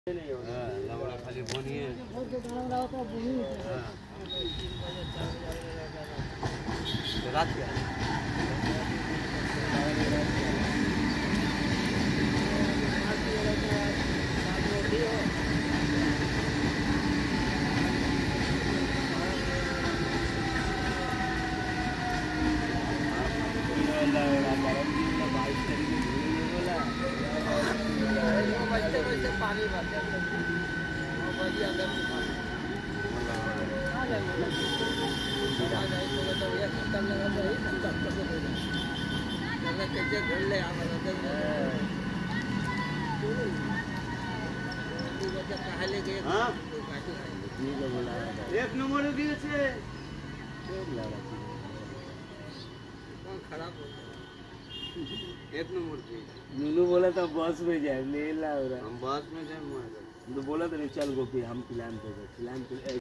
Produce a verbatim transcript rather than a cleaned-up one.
लवड़ा खाली बोनी है। रात क्या पानी भरते कैसे घर ले एक नंबर खराब हो एक नंबर नुनू बोला था बस में जाए ले ला हम बस में जाए तो बोला था चल गोपी हम प्लान पे प्लान पे